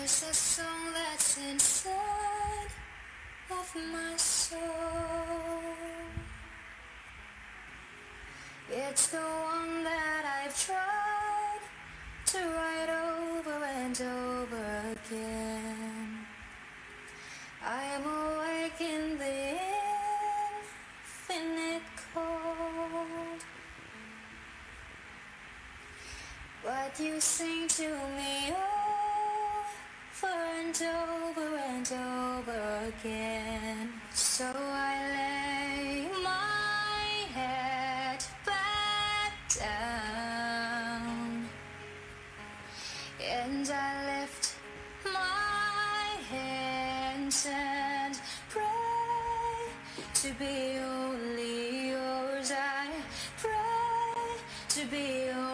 There's a song that's inside of my soul. It's the one that I've tried to write over and over again. I am awake in the infinite cold, but you sing to me over and over again. So I lay my head back down and I lift my hands and pray to be only yours. I pray to be only